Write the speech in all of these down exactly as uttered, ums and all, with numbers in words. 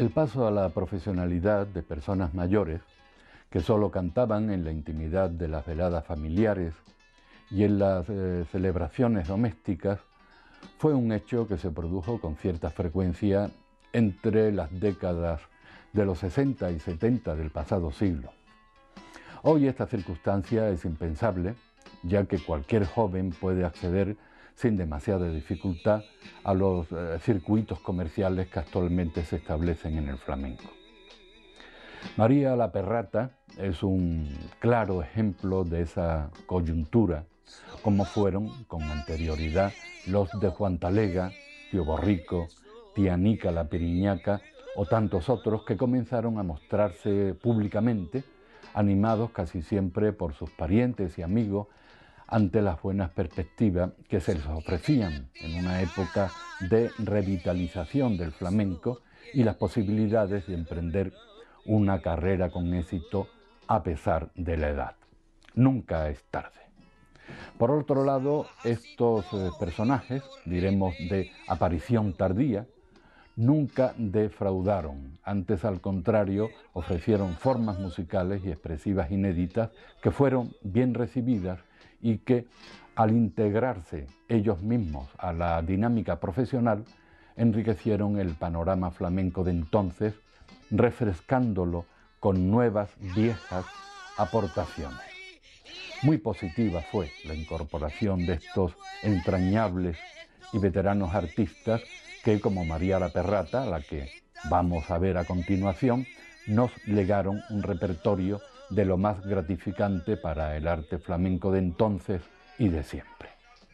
El paso a la profesionalidad de personas mayores que solo cantaban en la intimidad de las veladas familiares y en las eh, celebraciones domésticas fue un hecho que se produjo con cierta frecuencia entre las décadas de los sesenta y setenta del pasado siglo. Hoy esta circunstancia es impensable, ya que cualquier joven puede acceder sin demasiada dificultad a los eh, circuitos comerciales que actualmente se establecen en el flamenco. María la Perrata es un claro ejemplo de esa coyuntura, como fueron con anterioridad los de Juan Talega, Tío Borrico, Tía Nica la Piriñaca o tantos otros que comenzaron a mostrarse públicamente, animados casi siempre por sus parientes y amigos, ante las buenas perspectivas que se les ofrecían en una época de revitalización del flamenco y las posibilidades de emprender una carrera con éxito a pesar de la edad. Nunca es tarde. Por otro lado, estos eh, personajes, diremos de aparición tardía, nunca defraudaron, antes al contrario ofrecieron formas musicales y expresivas inéditas que fueron bien recibidas y que, al integrarse ellos mismos a la dinámica profesional, enriquecieron el panorama flamenco de entonces, refrescándolo con nuevas, viejas aportaciones. Muy positiva fue la incorporación de estos entrañables y veteranos artistas que, como María la Perrata, a la que vamos a ver a continuación, nos legaron un repertorio de lo más gratificante para el arte flamenco de entonces y de siempre.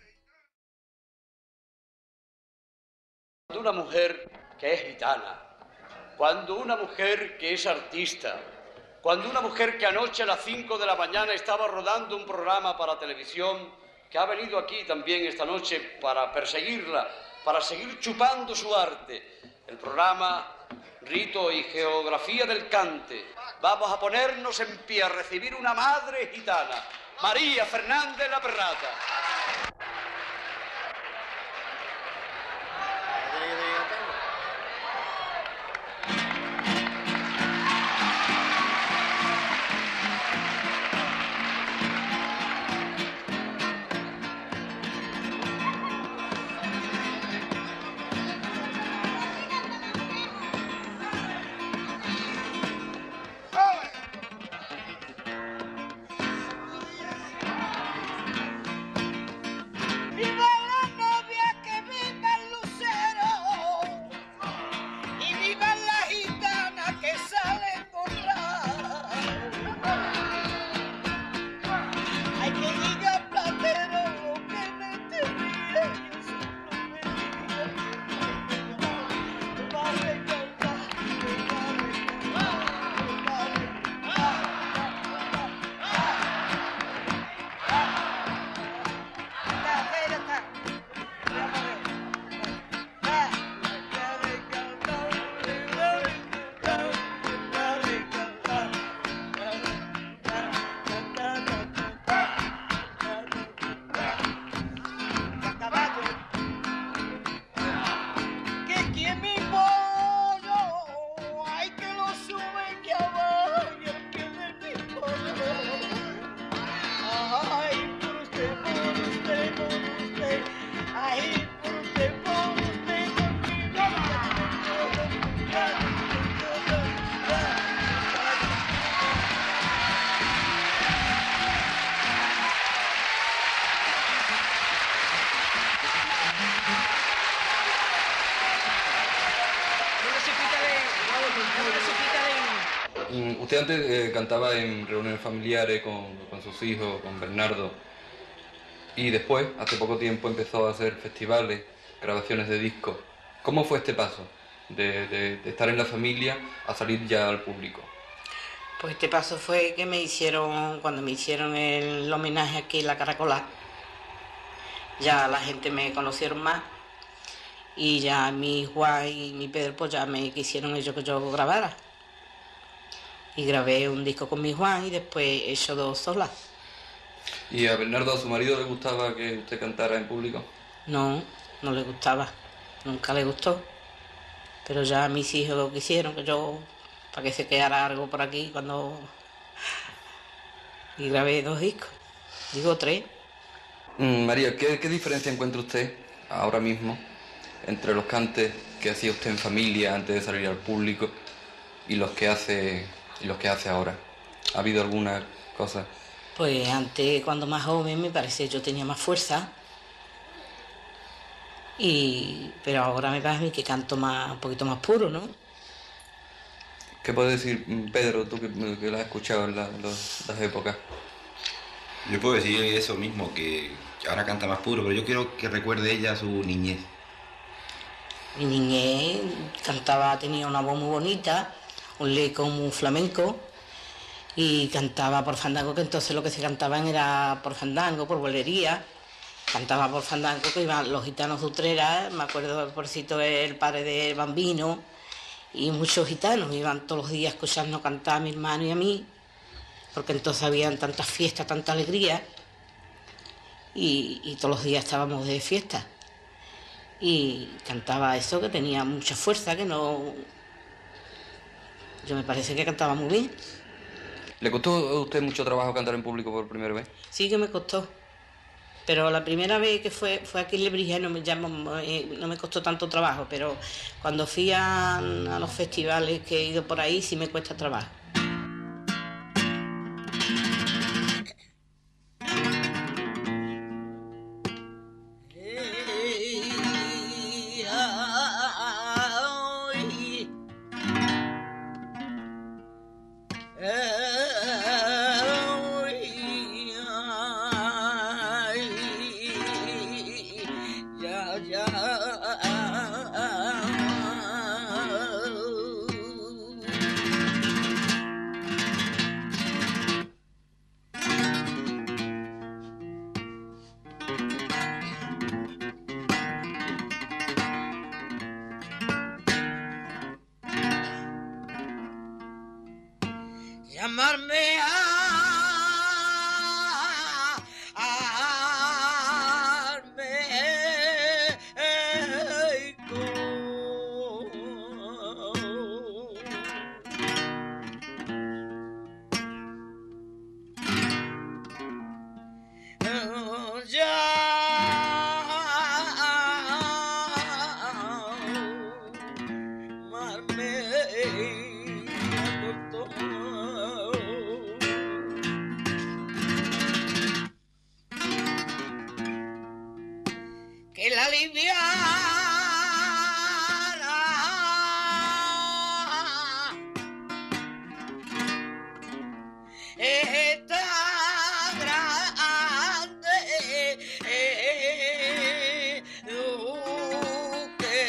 Cuando una mujer que es gitana, cuando una mujer que es artista, cuando una mujer que anoche a las cinco de la mañana estaba rodando un programa para televisión, que ha venido aquí también esta noche para perseguirla, para seguir chupando su arte, el programa Rito y Geografía del Cante. Vamos a ponernos en pie a recibir una madre gitana, María Fernández la Perrata. Usted antes eh, cantaba en reuniones familiares con, con sus hijos, con Bernardo, y después, hace poco tiempo, empezó a hacer festivales, grabaciones de discos. ¿Cómo fue este paso de, de, de estar en la familia a salir ya al público? Pues este paso fue que me hicieron, cuando me hicieron el homenaje aquí en la Caracola, ya la gente me conocieron más y ya mi Juan y mi Pedro pues ya me quisieron ellos que yo grabara. Y grabé un disco con mi Juan y después he hecho dos solas. ¿Y a Bernardo, a su marido, le gustaba que usted cantara en público? No, no le gustaba, nunca le gustó. Pero ya mis hijos quisieron que yo, para que se quedara algo por aquí cuando... Y grabé dos discos, digo tres. Mm, María, ¿qué, ¿qué diferencia encuentra usted ahora mismo entre los cantes que hacía usted en familia antes de salir al público y los que hace, y los que hace ahora? ¿Ha habido alguna cosa? Pues antes, cuando más joven, me parece yo tenía más fuerza. Y, pero ahora me parece que canto más, un poquito más puro, ¿no? ¿Qué puedes decir, Pedro, tú que, que lo has escuchado en la, los, las épocas? Yo puedo decir eso mismo, que ahora canta más puro, pero yo quiero que recuerde ella su niñez. Mi niñez cantaba, tenía una voz muy bonita, un leco muy flamenco, y cantaba por fandango, que entonces lo que se cantaban era por fandango, por bolería. Cantaba por fandango, que iban los gitanos de Utrera, me acuerdo del porcito, el padre de Bambino, y muchos gitanos iban todos los días a escucharnos cantar a mi hermano y a mí, porque entonces habían tantas fiestas, tanta alegría, y, y todos los días estábamos de fiesta. Y cantaba eso, que tenía mucha fuerza, que no... Yo me parece que cantaba muy bien. ¿Le costó a usted mucho trabajo cantar en público por primera vez? Sí que me costó. Pero la primera vez que fue, fue aquí en Lebrija no me, ya, no me costó tanto trabajo, pero cuando fui a, a los festivales que he ido por ahí sí me cuesta trabajo. Llamarme a que la liviana está grande, eh, uh, que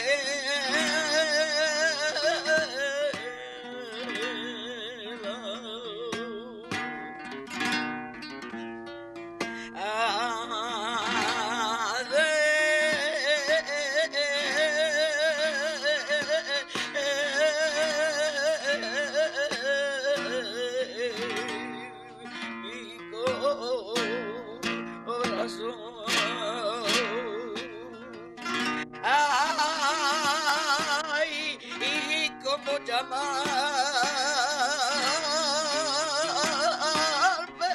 ay, y cómo llamarme,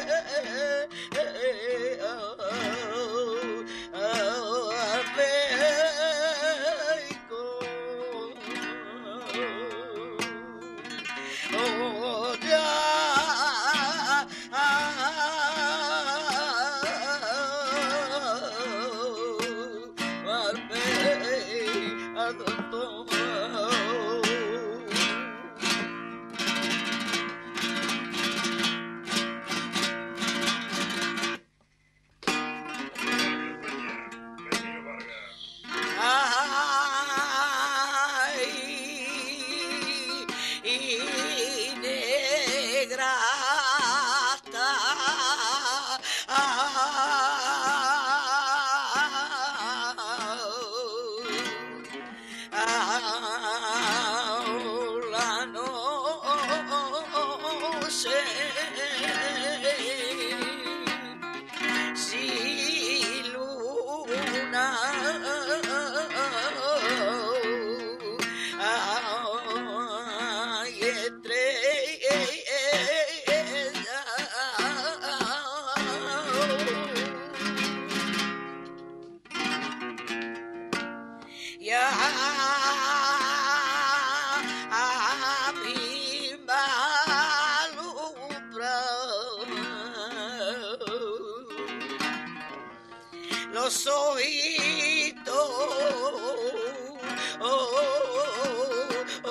oh, ya, los ojitos. Oh, oh, oh,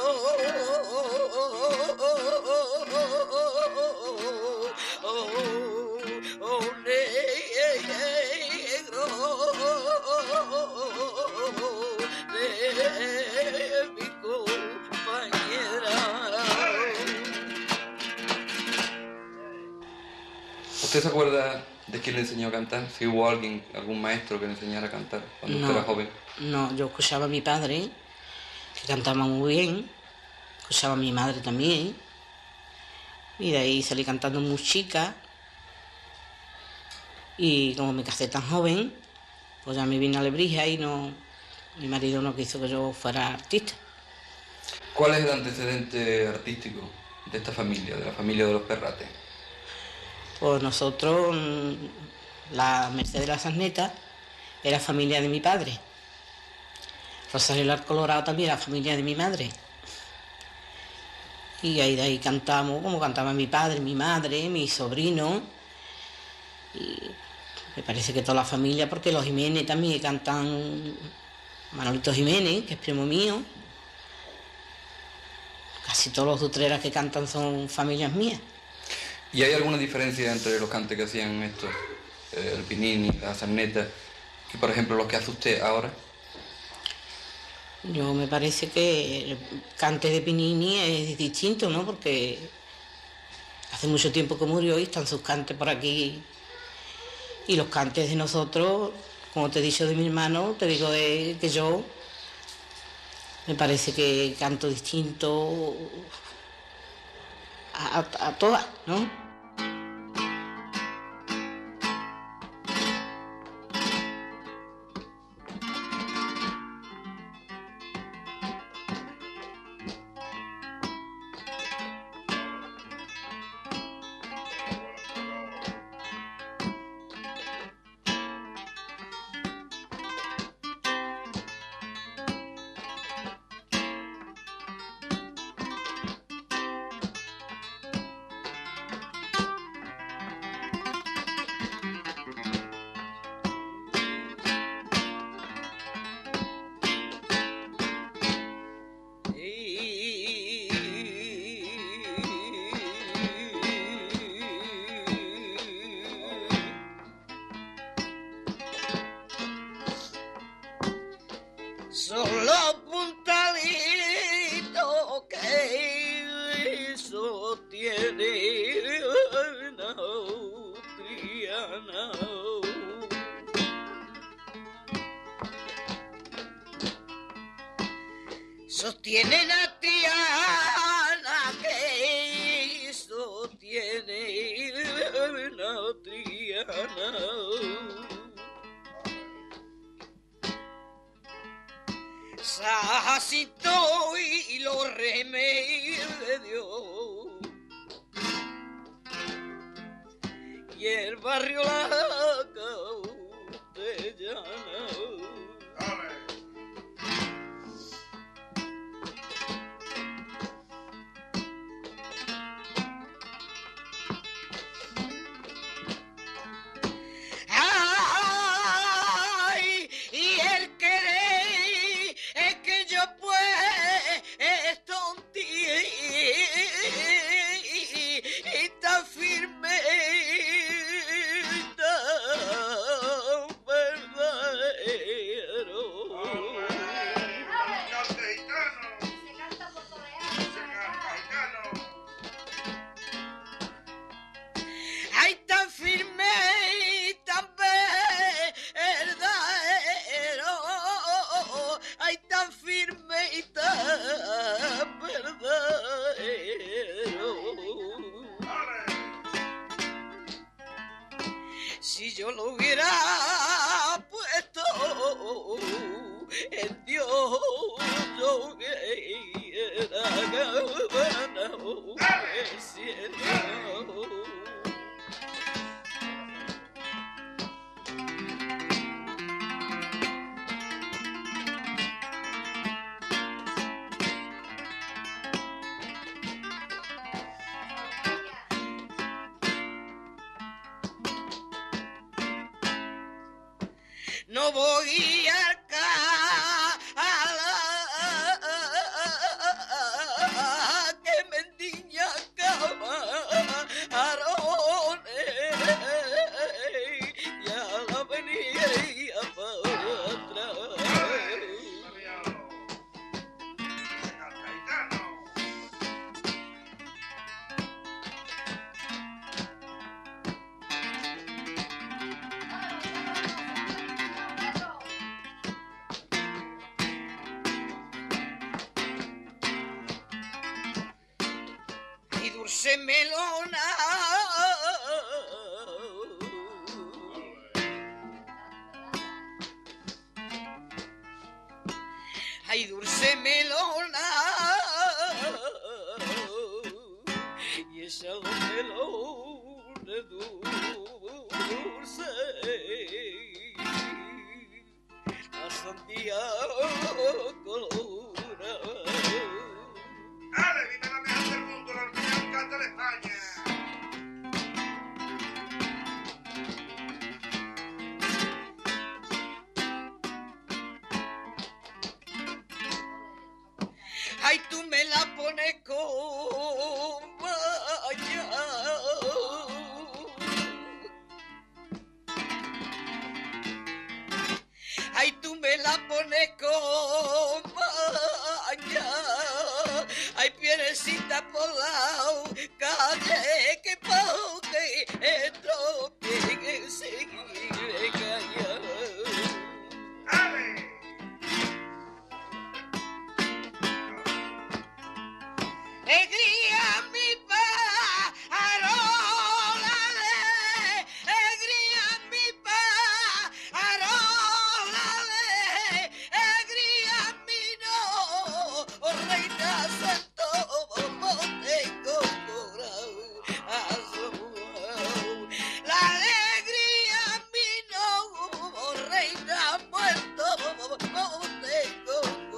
oh, oh, oh, negro de mi compañera. ¿Usted se acuerda de quién le enseñó a cantar? Si hubo alguien, algún maestro que le enseñara a cantar cuando No, usted era joven. No, yo escuchaba a mi padre, que cantaba muy bien, escuchaba a mi madre también, y de ahí salí cantando muy chica, y como me casé tan joven, pues ya me vine a Lebrija y no, mi marido no quiso que yo fuera artista. ¿Cuál es el antecedente artístico de esta familia, de la familia de los Perrates? Pues nosotros, la Merced de la Sarneta, era familia de mi padre. Rosario del Colorado también era familia de mi madre. Y ahí de ahí cantamos, como cantaba mi padre, mi madre, mi sobrino. Y me parece que toda la familia, porque los Jiménez también cantan, Manolito Jiménez, que es primo mío. Casi todos los Dutreras que cantan son familias mías. ¿Y hay alguna diferencia entre los cantes que hacían estos, eh, el Pinini, la Sarneta, y por ejemplo los que hace usted ahora? Yo me parece que el cante de Pinini es distinto, ¿no? Porque hace mucho tiempo que murió y están sus cantes por aquí. Y los cantes de nosotros, como te he dicho de mi hermano, te digo de, que yo me parece que canto distinto a, a, a todas, ¿no? Son los puntalitos que sostiene una Triana. Sostiene la Triana que sostiene una Triana. Sacito y los remedios y el barrio La Castellana. Ay, y el querer es que yo pues estoy tan firme, no voy a ca que me endiña camarones y a la venía para atrás. Y dulce melona, ay dulce melona, y esa melona dulce, la sandía colorada. ¡Ale, dime la mejor del mundo, la orquídea canta de España! Ay, tú me la pones con vaya. Ay, tú me la pones con vaya. Ay, pierecita por la calle, que pa' que entropie, que seguir callado. ¡Ale! Egría mi parola, egría mi parola, egría mi no, reina santo, tengo corazón. La alegría mi no, reina muerto, tengo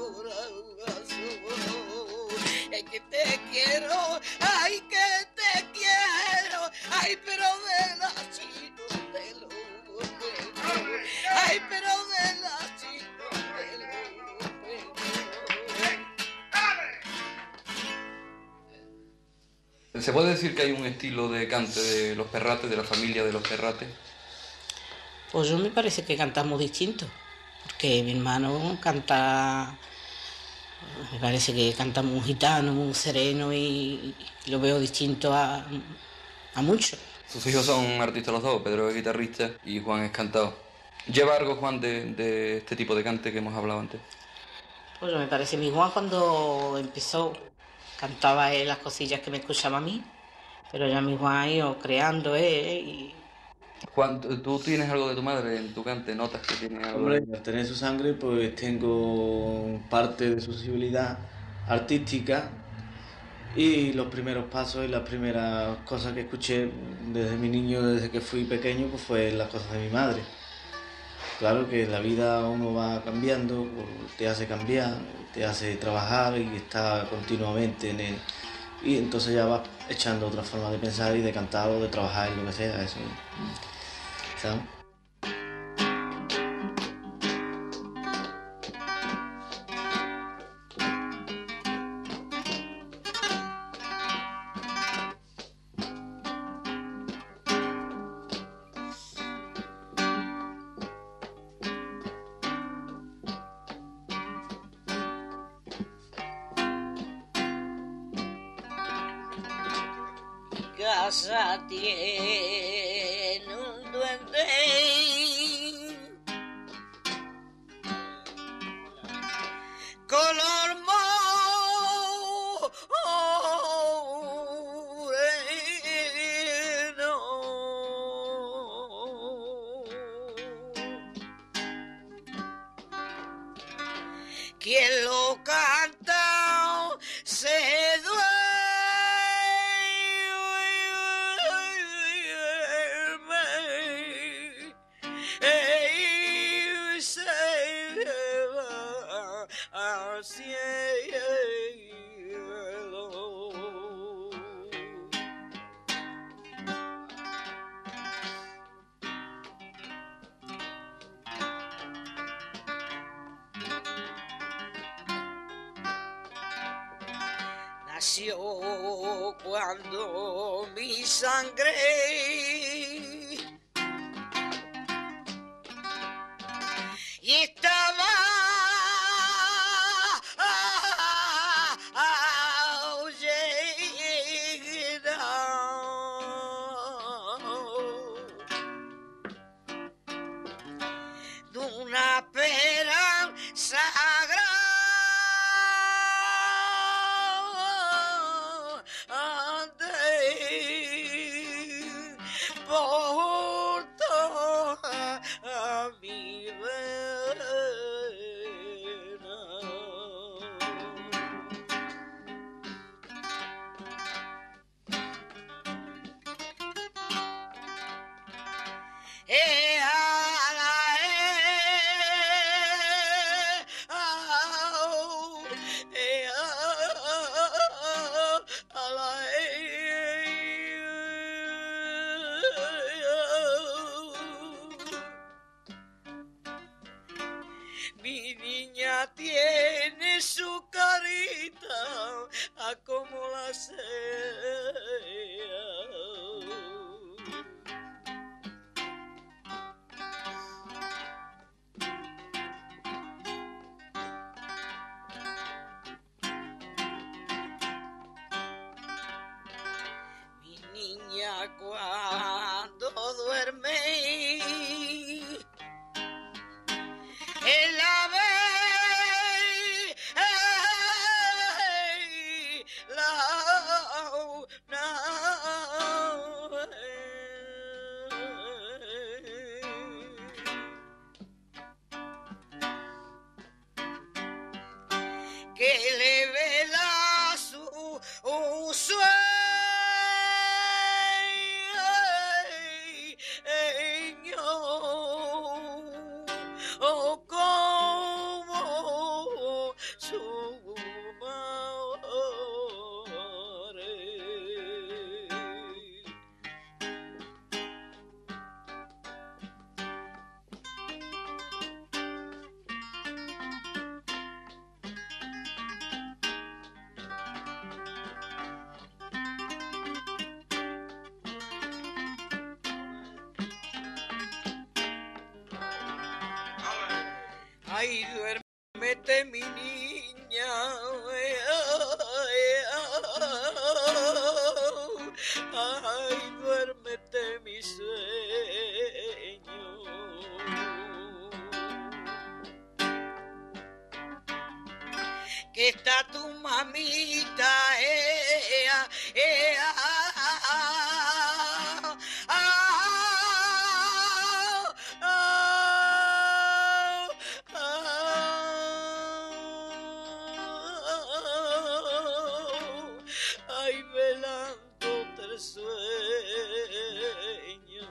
corazón. Es que te quiero, ay que te quiero, ay pero de la chino de lo ay pero de la chino de lo. ¿Se puede decir que hay un estilo de cante de los Perrates, de la familia de los Perrates? Pues yo me parece que cantamos distinto, porque mi hermano canta, me parece que canta muy gitano, muy sereno y lo veo distinto a, a muchos. Sus hijos son artistas los dos, Pedro es guitarrista y Juan es cantado. ¿Lleva algo, Juan, de, de este tipo de cante que hemos hablado antes? Pues me parece mi Juan cuando empezó cantaba él las cosillas que me escuchaba a mí, pero ya mi Juan ha ido creando él y... Juan, ¿tú tienes algo de tu madre en tu cante? ¿Notas que tiene algo? Hombre, al tener su sangre, pues tengo parte de su sensibilidad artística y los primeros pasos y las primeras cosas que escuché desde mi niño, desde que fui pequeño, pues fue las cosas de mi madre. Claro que la vida uno va cambiando, te hace cambiar, te hace trabajar y está continuamente en el... Y entonces ya vas echando otra forma de pensar y de cantar o de trabajar en lo que sea, eso. ¿Sabes? Casa tiene un duende color moreno. Quien lo canta se duerme. Cielo. nació cuando mi sangre y estaba de una esperanza grande por toda mi vera. Eh, ah, eh, ah, eh, ah, ah, mi niña tiene su carita a como la sea. Mi niña cuando duerme en la ve la que le vela su sueño oh, como su madre. Ay, duérmete mi niña, ay, duérmete mi sueño. Que está tu mamita, eh, eh, ah, ah, ah, ah, ay, velándote el sueño.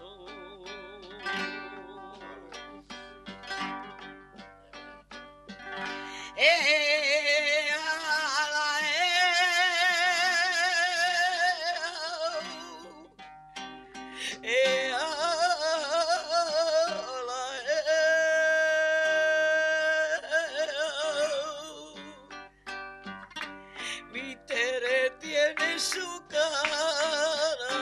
Eh, ala, eh, eh, ala, eh. Mi Tere tiene su cara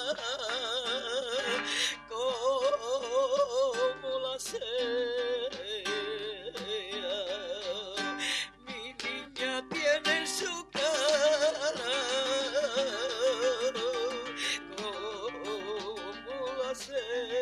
como la sea. Mi niña tiene su cara como la sea.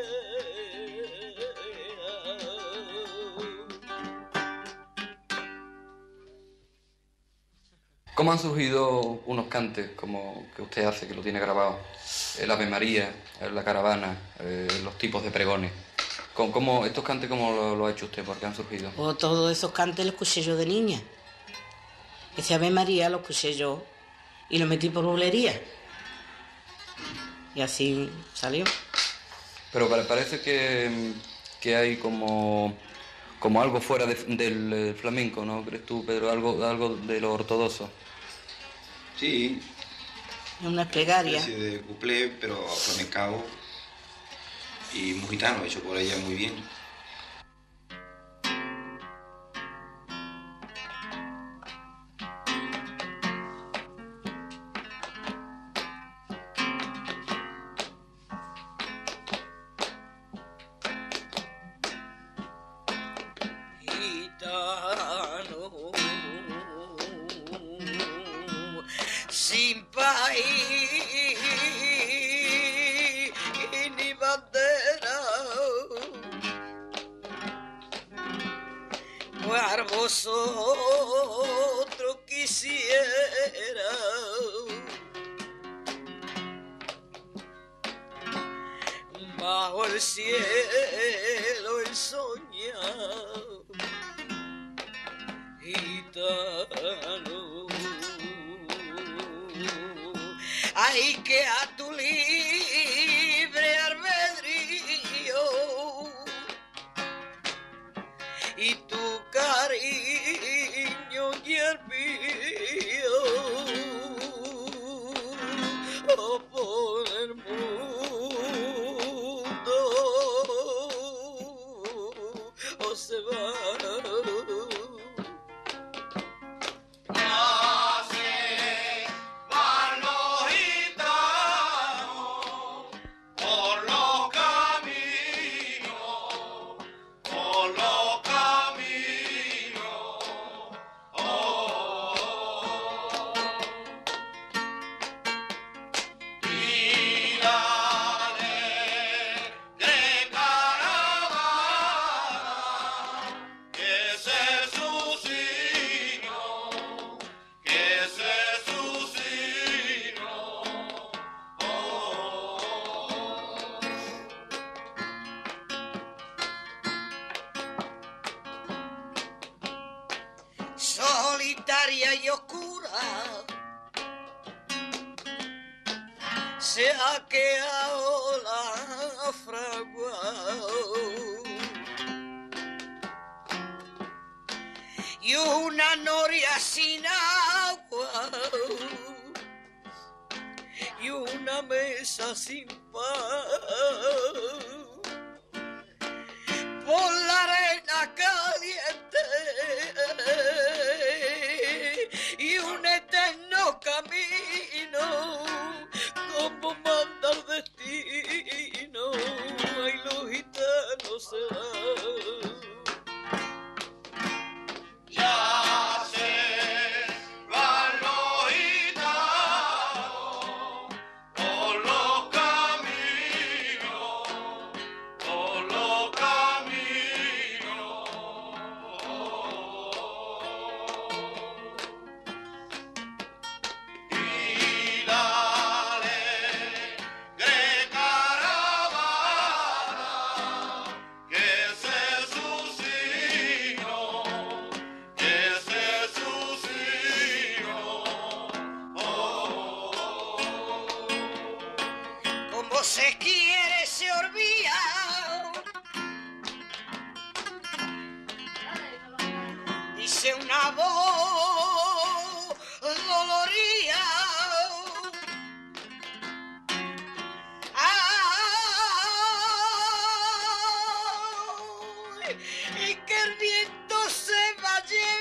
¿Cómo han surgido unos cantes como que usted hace, que lo tiene grabado? El Ave María, la caravana, eh, los tipos de pregones. ¿Cómo, cómo, estos cantes cómo lo, lo ha hecho usted? ¿Por qué han surgido? O todos esos cantes los escuché yo de niña. Ese Ave María lo escuché yo y lo metí por bulería. Y así salió. Pero parece que, que hay como, como algo fuera de, del flamenco, ¿no? ¿Crees tú, Pedro? Algo, algo de lo ortodoxo. Sí. Una plegaria. Una especie de cuplé, pero flamencao y muy gitano, hecho por ella muy bien. sin país ni bandera, pues vosotros quisiera bajo el cielo ensoñado gitano. Ay, que a tu libre albedrío y tu cariño y el mío oh, por el mundo oh, se va. Solitaria y oscura se ha quedado la fragua y una noria sin agua y una mesa sin pan por la arena caliente y un eterno camino como manda el destino. Ay, los gitanos se van. Ya se van los gitanos por los caminos, por los caminos. Y la alegre caravana que ese es su signo, que ese es su signo. Oh. Como se quiere se olvida, dice una voz doloría. Ay, y que el viento se va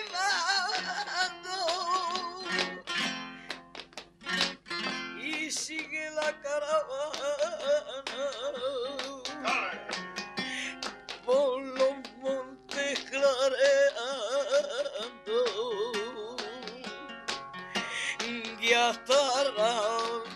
llevando y sigue la caravana por los montes clareando y hasta la